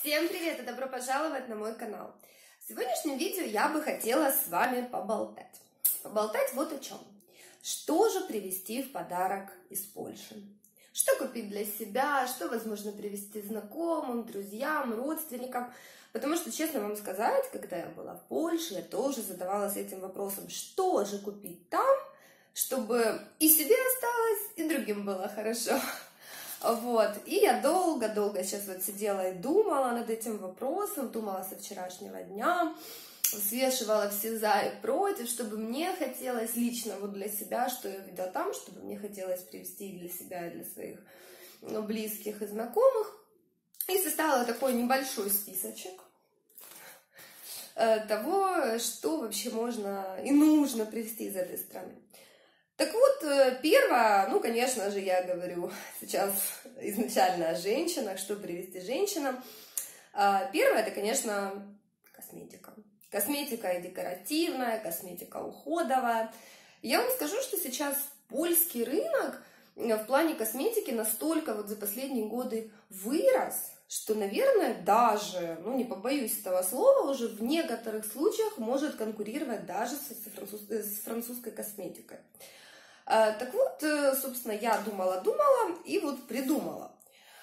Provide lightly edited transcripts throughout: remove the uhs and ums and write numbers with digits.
Всем привет и добро пожаловать на мой канал. В сегодняшнем видео я бы хотела с вами поболтать. Поболтать вот о чем. Что же привезти в подарок из Польши? Что купить для себя, что возможно привезти знакомым, друзьям, родственникам. Потому что, честно вам сказать, когда я была в Польше, я тоже задавалась этим вопросом, что же купить там, чтобы и себе осталось, и другим было хорошо. Вот, и я долго сейчас вот сидела и думала над этим вопросом, думала со вчерашнего дня, взвешивала все за и против, чтобы мне хотелось лично вот для себя, что я видела там, чтобы мне хотелось привезти и для себя, и для своих близких и знакомых. И составила такой небольшой списочек того, что вообще можно и нужно привезти из этой страны. Так вот, первое, ну, конечно же, я говорю сейчас изначально о женщинах, что привезти женщинам. Первое, это, конечно, косметика. Косметика и декоративная, косметика уходовая. Я вам скажу, что сейчас польский рынок в плане косметики настолько вот за последние годы вырос, что, наверное, даже, ну, не побоюсь этого слова, уже в некоторых случаях может конкурировать даже с французской косметикой. Так вот, собственно, я думала и вот придумала.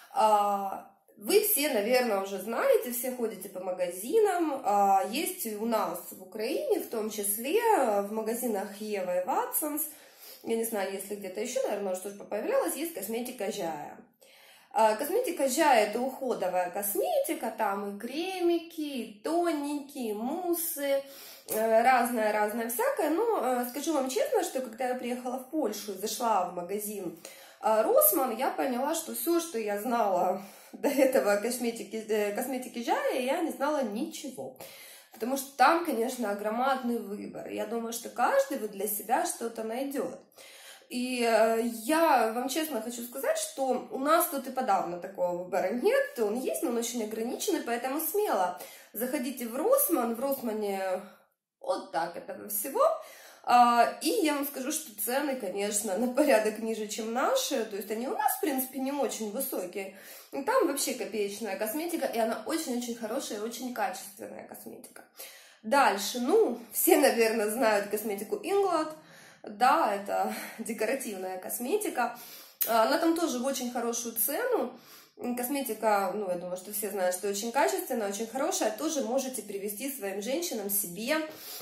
Вы все, наверное, уже знаете, все ходите по магазинам. Есть у нас в Украине, в том числе, в магазинах Ева и Watsons, я не знаю, если где-то еще, наверное, что-то появлялось, есть косметика Жая. Косметика Жая – это уходовая косметика, там и кремики, и тоники, и муссы, разное всякое. Но скажу вам честно, что когда я приехала в Польшу и зашла в магазин Rossmann, я поняла, что все, что я знала до этого косметики Жая, я не знала ничего. Потому что там, конечно, громадный выбор. Я думаю, что каждый вот для себя что-то найдет. И я вам честно хочу сказать, что у нас тут и подавно такого выбора нет. Он есть, но он очень ограниченный, поэтому смело заходите в Rossmann. В Rossmann вот так этого всего. И я вам скажу, что цены, конечно, на порядок ниже, чем наши. То есть они у нас, в принципе, не очень высокие. И там вообще копеечная косметика, и она очень-очень хорошая и очень качественная косметика. Дальше, ну, все, наверное, знают косметику Inglot. Да, это декоративная косметика. Она там тоже в очень хорошую цену. Косметика, ну, я думаю, что все знают, что очень качественная, очень хорошая. Тоже можете привезти своим женщинам, себе,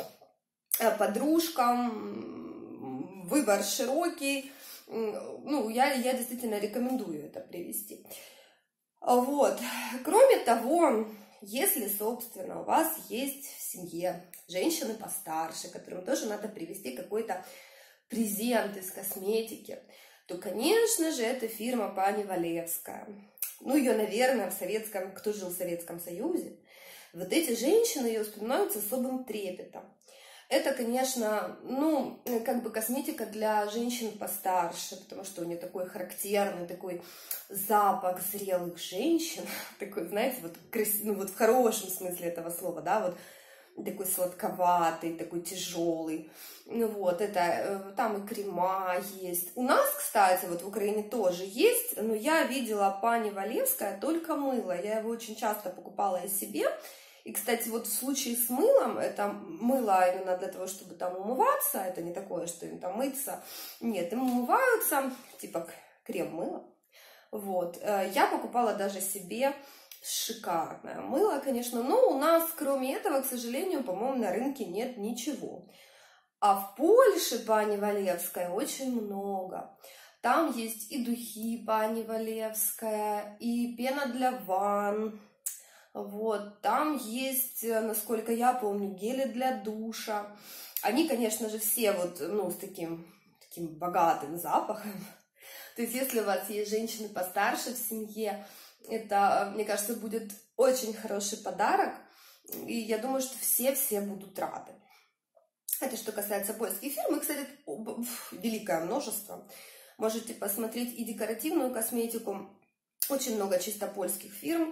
подружкам. Выбор широкий. Ну, я действительно рекомендую это привезти. Вот. Кроме того, если, собственно, у вас есть в семье женщины постарше, которым тоже надо привезти какой-то презент из косметики, то, конечно же, это фирма Пани Валевская. Ну, ее, наверное, кто жил в Советском Союзе, вот эти женщины ее вспоминают с особым трепетом. Это, конечно, ну, как бы косметика для женщин постарше, потому что у нее такой характерный, такой запах зрелых женщин, такой, знаете, вот, ну, вот в хорошем смысле этого слова, да, вот такой сладковатый, такой тяжелый. Ну вот, это там и крема есть. У нас, кстати, вот в Украине тоже есть, но я видела Пани Валевская только мыло. Я его очень часто покупала и себе. И, кстати, вот в случае с мылом, это мыло именно для того, чтобы там умываться, это не такое, что им там мыться. Нет, им умываются, типа крем-мыло. Вот, я покупала даже себе шикарное мыло, конечно, но у нас, кроме этого, к сожалению, по-моему, на рынке нет ничего. А в Польше Пани Валевская очень много. Там есть и духи Пани Валевская, и пена для ванн. Вот, там есть, насколько я помню, гели для душа. Они, конечно же, все вот, ну, с таким богатым запахом. То есть, если у вас есть женщины постарше в семье, это, мне кажется, будет очень хороший подарок. И я думаю, что все будут рады. Это что касается польских фирм. И, кстати, великое множество. Можете посмотреть и декоративную косметику. Очень много чисто польских фирм.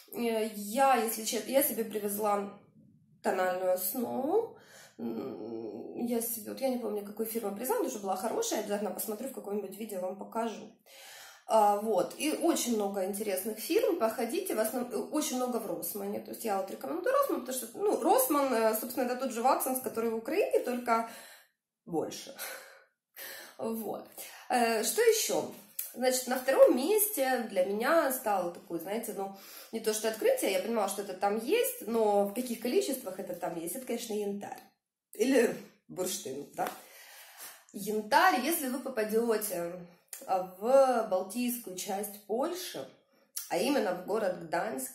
Если честно, я себе привезла тональную основу. Я не помню, какой фирмы привезла, но уже была хорошая. Обязательно посмотрю, в каком-нибудь видео вам покажу. Вот, и очень много интересных фирм, походите, в основном, очень много в Росмане, то есть я вот рекомендую Росман, потому что, ну, Росман, собственно, это тот же Ватсонс, который в Украине, только больше, вот. Что еще? Значит, на втором месте для меня стало такое, знаете, ну, не то что открытие, я понимала, что это там есть, но в каких количествах это там есть, это, конечно, янтарь или бурштин, да. Янтарь, если вы попадете в Балтийскую часть Польши, а именно в город Гданьск,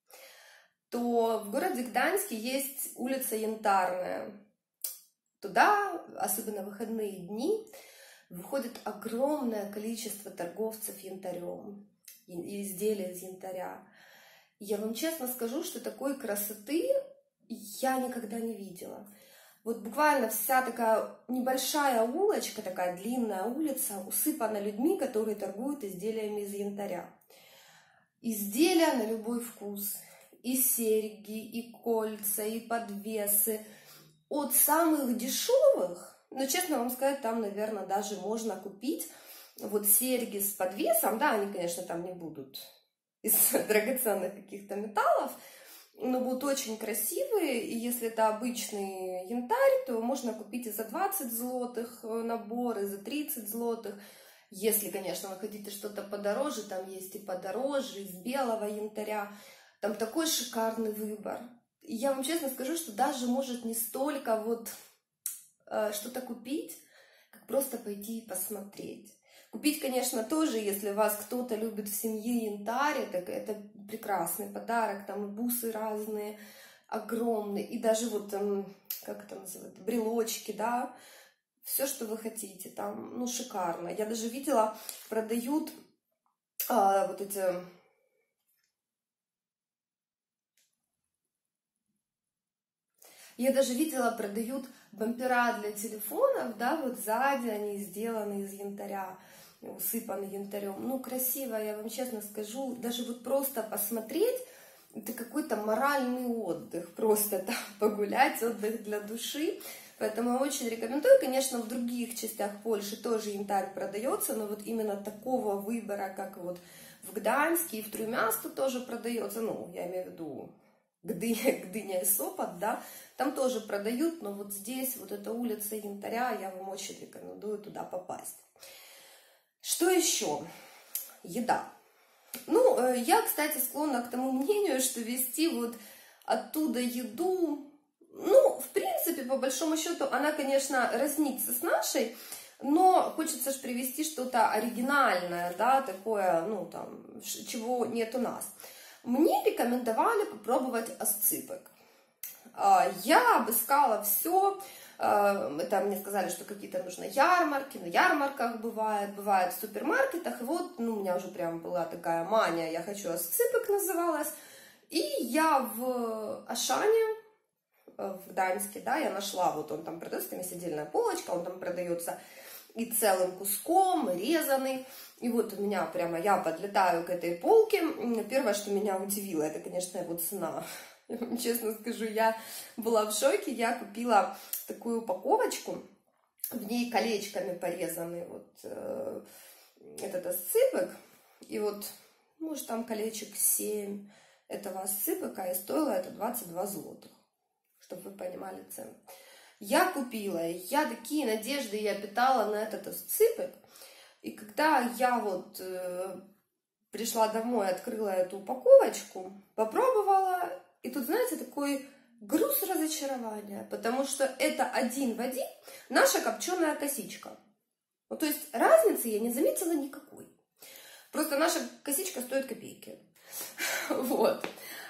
то в городе Гданьске есть улица Янтарная. Туда, особенно в выходные дни, выходит огромное количество торговцев янтарем и изделий из янтаря. Я вам честно скажу, что такой красоты я никогда не видела. Вот буквально вся такая небольшая улочка, такая длинная улица, усыпана людьми, которые торгуют изделиями из янтаря. Изделия на любой вкус. И серьги, и кольца, и подвесы. От самых дешевых, но, честно вам сказать, там, наверное, даже можно купить вот серьги с подвесом. Да, они, конечно, там не будут из драгоценных каких-то металлов, но будут очень красивые, и если это обычный янтарь, то можно купить и за 20 злотых набор, и за 30 злотых. Если, конечно, вы хотите что-то подороже, там есть и подороже, из белого янтаря. Там такой шикарный выбор. И я вам честно скажу, что даже может не столько вот что-то купить, как просто пойти и посмотреть. Купить, конечно, тоже, если вас кто-то любит в семье янтарь, так это прекрасный подарок, там и бусы разные, огромные, и даже вот, как это называют, брелочки, да, все, что вы хотите, там, ну, шикарно. Я даже видела, продают вот эти... Я даже видела, продают бампера для телефонов, да, вот сзади они сделаны из янтаря, усыпаны янтарем. Ну, красиво, я вам честно скажу, даже вот просто посмотреть, это какой-то моральный отдых, просто там погулять, отдых для души. Поэтому очень рекомендую. Конечно, в других частях Польши тоже янтарь продается, но вот именно такого выбора, как вот в Гданьске и в Труймясто тоже продается, ну, я имею в виду Гдыня и Сопот, да, там тоже продают, но вот здесь, вот эта улица янтаря, я вам очень рекомендую туда попасть. Что еще? Еда. Ну, я, кстати, склонна к тому мнению, что везти вот оттуда еду, ну, в принципе, по большому счету, она, конечно, разнится с нашей, но хочется же привезти что-то оригинальное, да, такое, ну, там, чего нет у нас. Мне рекомендовали попробовать осципок. Я обыскала все. Это мне сказали, что какие-то нужны ярмарки. На ярмарках бывает в супермаркетах. И вот, ну, у меня уже прям была такая мания. Я хочу осципок называлась. И я в Ашане, в Гданьске, да, я нашла, вот он там продается, там есть отдельная полочка, он там продается и целым куском, и резанный. И вот у меня прямо, я подлетаю к этой полке. Первое, что меня удивило, это, конечно, его цена. Я вам честно скажу, я была в шоке. Я купила такую упаковочку, в ней колечками порезанный вот этот осципок. И вот, может, там колечек 7 этого осципка, и стоило это 22 злотых, чтобы вы понимали цену. Я купила, я такие надежды я питала на этот осципок. И когда я вот пришла домой, открыла эту упаковочку, попробовала, и тут, знаете, такой груз разочарования, потому что это один в один наша копченая косичка. Ну, то есть разницы я не заметила никакой. Просто наша косичка стоит копейки. Вот.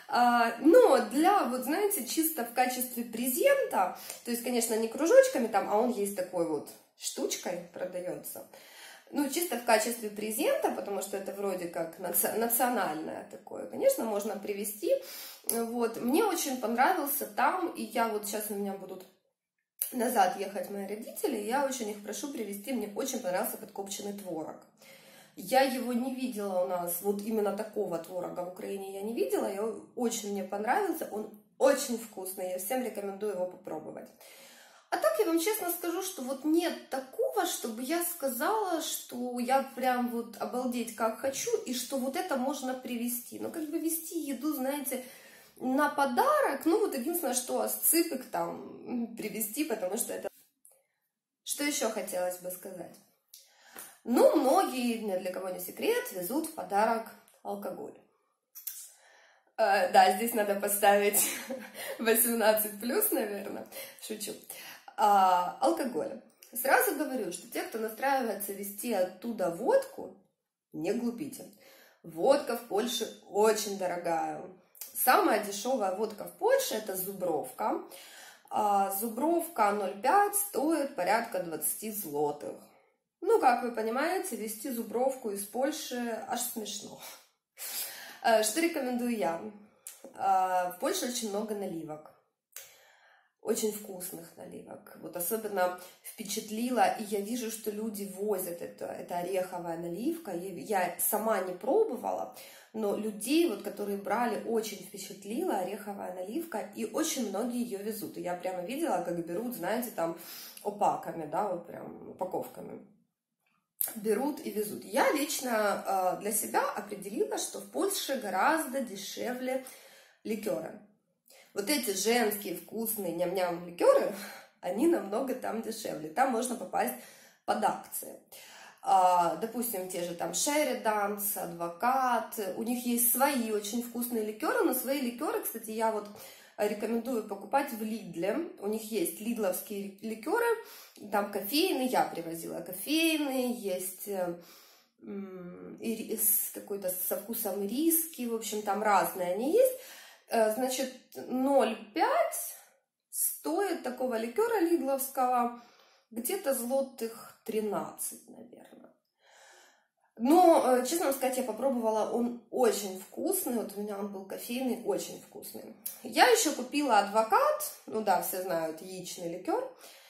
Но для, вот знаете, чисто в качестве презента, то есть, конечно, не кружочками там, а он есть такой вот штучкой продается. Ну, чисто в качестве презента, потому что это вроде как национальное такое, конечно, можно привезти. Вот. Мне очень понравился там, и я вот сейчас у меня будут назад ехать мои родители, я очень их прошу привезти, мне очень понравился подкопченный творог. Я его не видела у нас, вот именно такого творога в Украине я не видела, очень мне понравился, он очень вкусный, я всем рекомендую его попробовать. А так я вам честно скажу, что вот нет такого, чтобы я сказала, что я прям вот обалдеть как хочу, и что вот это можно привезти. Но как бы везти еду, знаете, на подарок, ну вот единственное, что сцыпик там привезти, потому что это... Что еще хотелось бы сказать? Ну, многие, для кого не секрет, везут в подарок алкоголь. Да, здесь надо поставить 18+, наверное, шучу. Алкоголь. Сразу говорю, что те, кто настраивается везти оттуда водку, не глупите. Водка в Польше очень дорогая. Самая дешевая водка в Польше — это Зубровка. Зубровка 0,5 стоит порядка 20 злотых. Ну, как вы понимаете, везти Зубровку из Польши аж смешно. Что рекомендую я? В Польше очень много наливок. Очень вкусных наливок. Вот особенно впечатлило, и я вижу, что люди возят это ореховая наливка. Я сама не пробовала, но людей, вот, которые брали, очень впечатлила ореховая наливка, и очень многие ее везут. И я прямо видела, как берут, знаете, там опаками, да, вот прям упаковками. Берут и везут. Я лично для себя определила, что в Польше гораздо дешевле ликеры. Вот эти женские вкусные ням-ням ликеры, они намного там дешевле. Там можно попасть под акции. Допустим, те же там Шериданс, Адвокат. У них есть свои очень вкусные ликеры, но свои ликеры, кстати, я вот рекомендую покупать в Лидле. У них есть лидловские ликеры, там кофейные, я привозила кофейные, есть какой-то со вкусом ириски, в общем, там разные они есть. Значит, 0,5 стоит такого ликера лидловского где-то злотых 13, наверное. Но, честно вам сказать, я попробовала, он очень вкусный, вот у меня он был кофейный, очень вкусный. Я еще купила Адвокат, ну да, все знают, яичный ликер.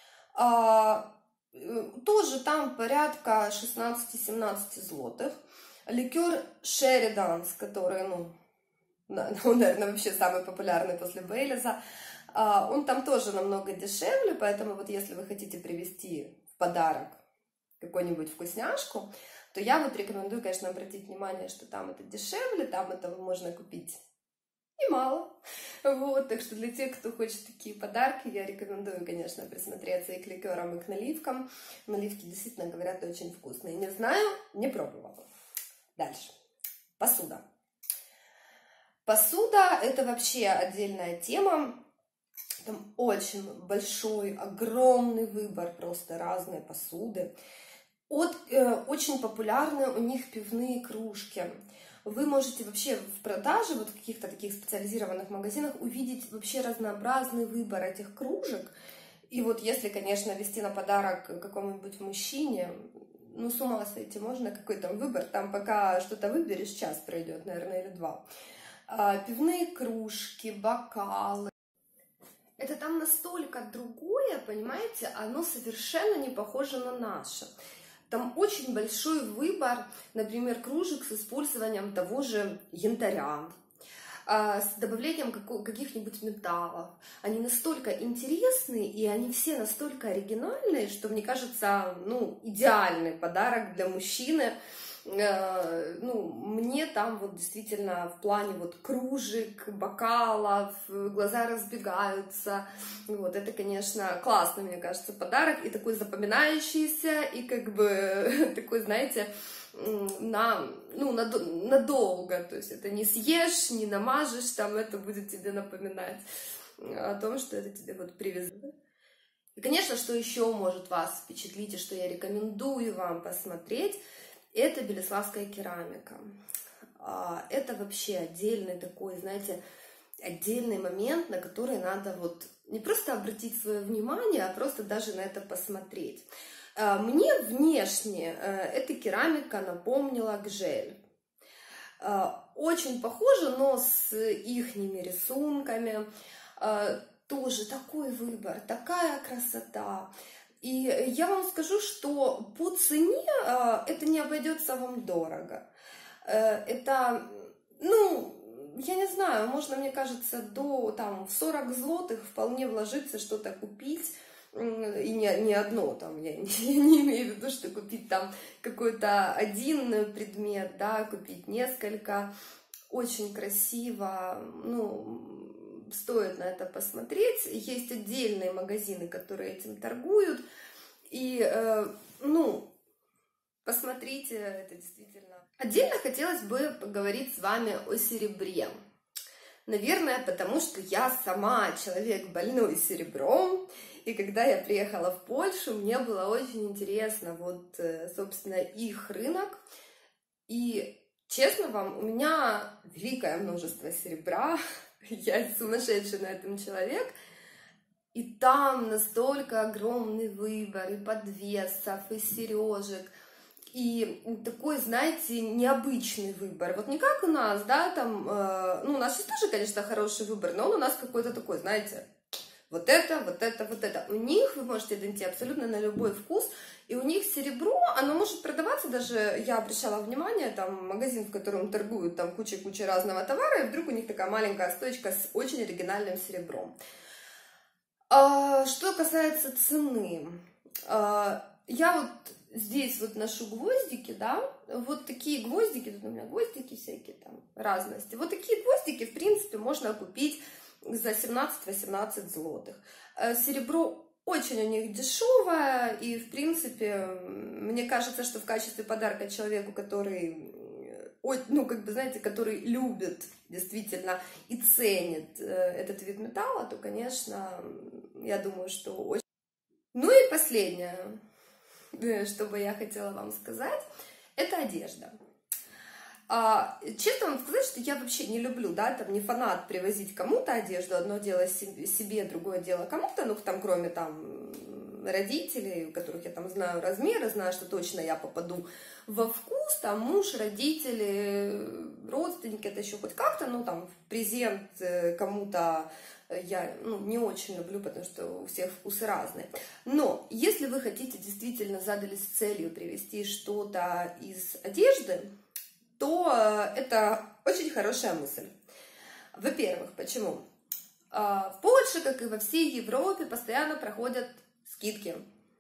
Тоже там порядка 16-17 злотых. Ликер Шериданс, который, ну, наверное, вообще самый популярный после Бейлиза, он там тоже намного дешевле, поэтому вот если вы хотите привезти в подарок какую-нибудь вкусняшку, то я вот рекомендую, конечно, обратить внимание, что там это дешевле, там этого можно купить немало. Вот, так что для тех, кто хочет такие подарки, я рекомендую, конечно, присмотреться и к ликерам, и к наливкам. Наливки действительно, говорят, очень вкусные. Не знаю, не пробовала. Дальше. Посуда. Посуда — это вообще отдельная тема. Там очень большой, огромный выбор просто разной посуды. Очень популярны у них пивные кружки. Вы можете вообще в продаже, вот в каких-то таких специализированных магазинах, увидеть вообще разнообразный выбор этих кружек. И вот если, конечно, вести на подарок какому-нибудь мужчине, ну, с ума сойти, можно какой там выбор, там пока что-то выберешь, час пройдет, наверное, или два. Пивные кружки, бокалы. Это там настолько другое, понимаете, оно совершенно не похоже на наше. Там очень большой выбор, например, кружек с использованием того же янтаря, с добавлением каких-нибудь металлов. Они настолько интересные, и они все настолько оригинальные, что, мне кажется, ну, идеальный подарок для мужчины. Ну, мне там вот действительно в плане вот кружек, бокалов, глаза разбегаются. Вот, это, конечно, классный, мне кажется, подарок, и такой запоминающийся, и как бы такой, знаете, надолго. То есть это не съешь, не намажешь, там это будет тебе напоминать о том, что это тебе вот привезли. И, конечно, что еще может вас впечатлить, и что я рекомендую вам посмотреть, это Белеславская керамика. Это вообще отдельный такой, знаете, отдельный момент, на который надо вот не просто обратить свое внимание, а просто даже на это посмотреть. Мне внешне эта керамика напомнила Гжель. Очень похоже, но с ихними рисунками. Тоже такой выбор, такая красота. И я вам скажу, что по цене это не обойдется вам дорого. Это, ну, я не знаю, можно, мне кажется, до там, 40 злотых вполне вложиться, что-то купить. и не одно, там, я не имею в виду, что купить там какой-то один предмет, да, купить несколько. Очень красиво, ну, стоит на это посмотреть. Есть отдельные магазины, которые этим торгуют, и, ну, посмотрите, это действительно. Отдельно хотелось бы поговорить с вами о серебре. Наверное, потому что я сама человек больной серебром, и когда я приехала в Польшу, мне было очень интересно, вот, собственно, их рынок. И, честно вам, у меня великое множество серебра, я сумасшедший на этом человек, и там настолько огромный выбор и подвесов, и сережек, и такой, знаете, необычный выбор. Вот не как у нас, да, там, ну, у нас есть тоже, конечно, хороший выбор, но он у нас какой-то такой, знаете, вот это, вот это, вот это. У них вы можете найти абсолютно на любой вкус, и у них серебро, оно может продаваться даже, я обращала внимание, там, магазин, в котором торгуют там куча разного товара, и вдруг у них такая маленькая стоечка с очень оригинальным серебром. Что касается цены, я вот здесь вот ношу гвоздики, да, вот такие гвоздики, тут у меня гвоздики всякие там разности, вот такие гвоздики, в принципе, можно купить за 17-18 злотых. Серебро очень у них дешевое, и, в принципе, мне кажется, что в качестве подарка человеку, который, ну, как бы, знаете, который любит действительно и ценит этот вид металла, то, конечно, я думаю, что очень... Ну и последнее, что бы я хотела вам сказать, это одежда. Честно вам сказать, что я вообще не люблю, да, там, не фанат привозить кому-то одежду, одно дело себе, другое дело кому-то, ну, там, кроме, там, родителей, у которых я, там, знаю размеры, знаю, что точно я попаду во вкус, там, муж, родители, родственники, это еще хоть как-то, ну, там, презент кому-то я, ну, не очень люблю, потому что у всех вкусы разные. Но если вы хотите, действительно задались целью привезти что-то из одежды, то это очень хорошая мысль. Во-первых, почему? В Польше, как и во всей Европе, постоянно проходят скидки.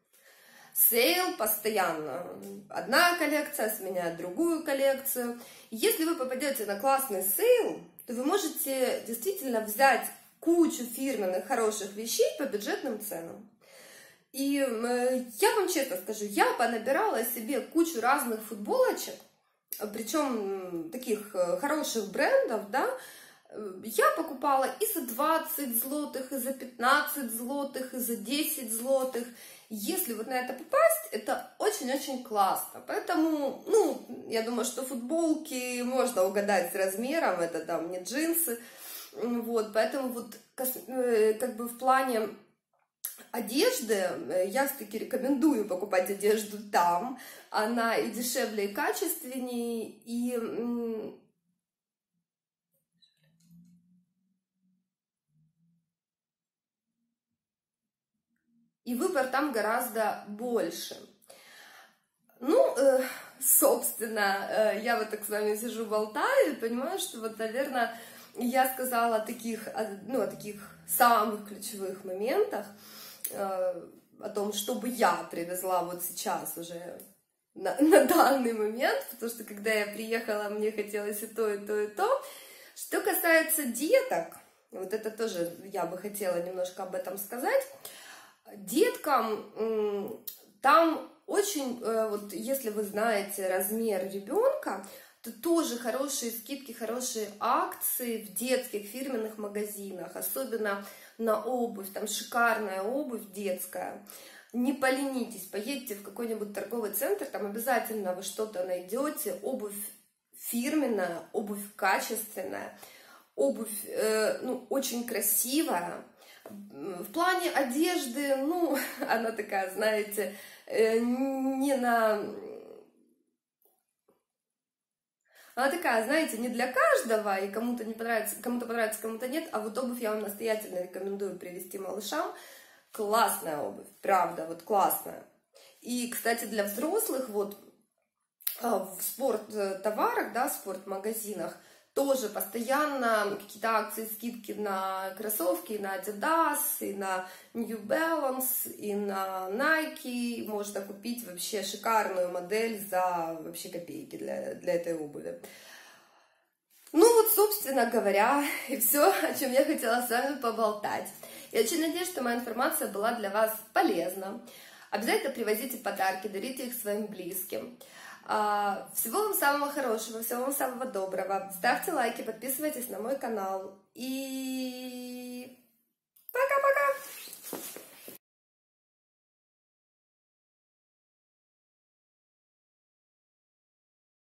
Сейл постоянно. Одна коллекция сменяет другую коллекцию. Если вы попадете на классный сейл, то вы можете действительно взять кучу фирменных хороших вещей по бюджетным ценам. И я вам честно скажу, я понабирала себе кучу разных футболочек, причем таких хороших брендов, да, я покупала и за 20 злотых, и за 15 злотых, и за 10 злотых. Если вот на это попасть, это очень-очень классно. Поэтому, ну, я думаю, что футболки можно угадать с размером, это там не джинсы. Вот, поэтому вот как бы в плане одежды я все-таки рекомендую покупать одежду там. Она и дешевле, и качественнее, и выбор там гораздо больше. Ну, собственно, я вот так с вами сижу, болтаю и понимаю, что вот, наверное, я сказала о таких самых ключевых моментах, о том, что бы я привезла вот сейчас уже на данный момент, потому что когда я приехала, мне хотелось и то, и то, и то. Что касается деток, вот это тоже я бы хотела немножко об этом сказать. Деткам там очень, вот если вы знаете размер ребенка, то тоже хорошие скидки, хорошие акции в детских фирменных магазинах, особенно на обувь, там шикарная обувь детская. Не поленитесь, поедете в какой-нибудь торговый центр, там обязательно вы что-то найдете, обувь фирменная, обувь качественная, обувь, ну, очень красивая. В плане одежды, ну, она такая, знаете, не на... Она такая, знаете, не для каждого, и кому-то не понравится, кому-то нет, а вот обувь я вам настоятельно рекомендую привезти малышам. Классная обувь, правда, вот классная. И, кстати, для взрослых, вот в спорттоварах, да, в спортмагазинах, тоже постоянно какие-то акции, скидки на кроссовки, и на Adidas, и на New Balance, и на Nike. Можно купить вообще шикарную модель за вообще копейки для этой обуви. Ну вот, собственно говоря, и все, о чем я хотела с вами поболтать. Я очень надеюсь, что моя информация была для вас полезна. Обязательно привозите подарки, дарите их своим близким. Всего вам самого хорошего, всего вам самого доброго. Ставьте лайки, подписывайтесь на мой канал. И пока-пока!